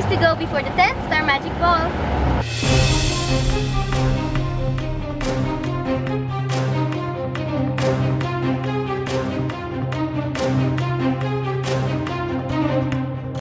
days to go before the 10th Star Magic Ball.